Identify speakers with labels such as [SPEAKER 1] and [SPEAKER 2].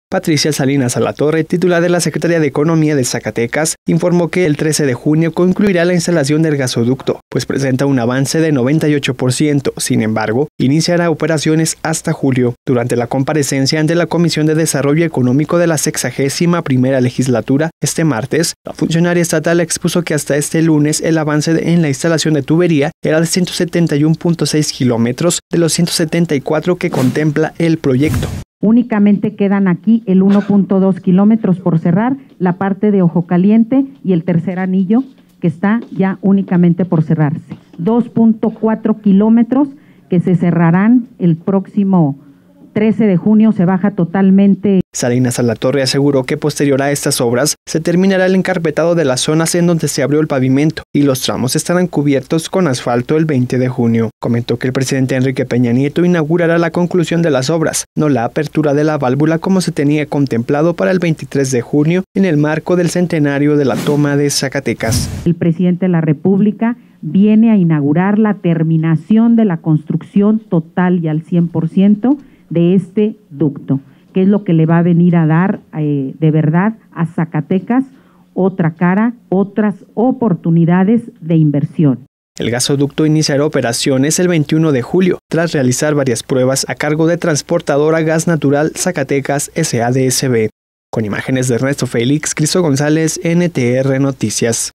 [SPEAKER 1] Patricia Salinas Alatorre, titular de la Secretaría de Economía de Zacatecas, informó que el 13 de junio concluirá la instalación del gasoducto, pues presenta un avance de 98%. Sin embargo, iniciará operaciones hasta julio. Durante la comparecencia ante la Comisión de Desarrollo Económico de la 61ª legislatura, este martes, la funcionaria estatal expuso que hasta este lunes el avance en la instalación de tubería era de 171.6 kilómetros de los 174 que contempla el proyecto.
[SPEAKER 2] Únicamente quedan aquí el 1.2 kilómetros por cerrar, la parte de Ojo Caliente y el tercer anillo que está ya únicamente por cerrarse. 2.4 kilómetros que se cerrarán el próximo 13 de junio, se baja totalmente.
[SPEAKER 1] Salinas Alatorre aseguró que posterior a estas obras se terminará el encarpetado de las zonas en donde se abrió el pavimento y los tramos estarán cubiertos con asfalto el 20 de junio. Comentó que el presidente Enrique Peña Nieto inaugurará la conclusión de las obras, no la apertura de la válvula como se tenía contemplado para el 23 de junio en el marco del centenario de la toma de Zacatecas.
[SPEAKER 2] El presidente de la República viene a inaugurar la terminación de la construcción total y al 100% de este ducto, que es lo que le va a venir a dar de verdad a Zacatecas otra cara, otras oportunidades de inversión.
[SPEAKER 1] El gasoducto iniciará operaciones el 21 de julio, tras realizar varias pruebas a cargo de Transportadora Gas Natural Zacatecas SADSB. Con imágenes de Ernesto Félix, Cristo González, NTR Noticias.